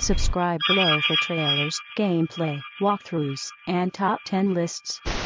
Subscribe below for trailers, gameplay, walkthroughs, and top 10 lists.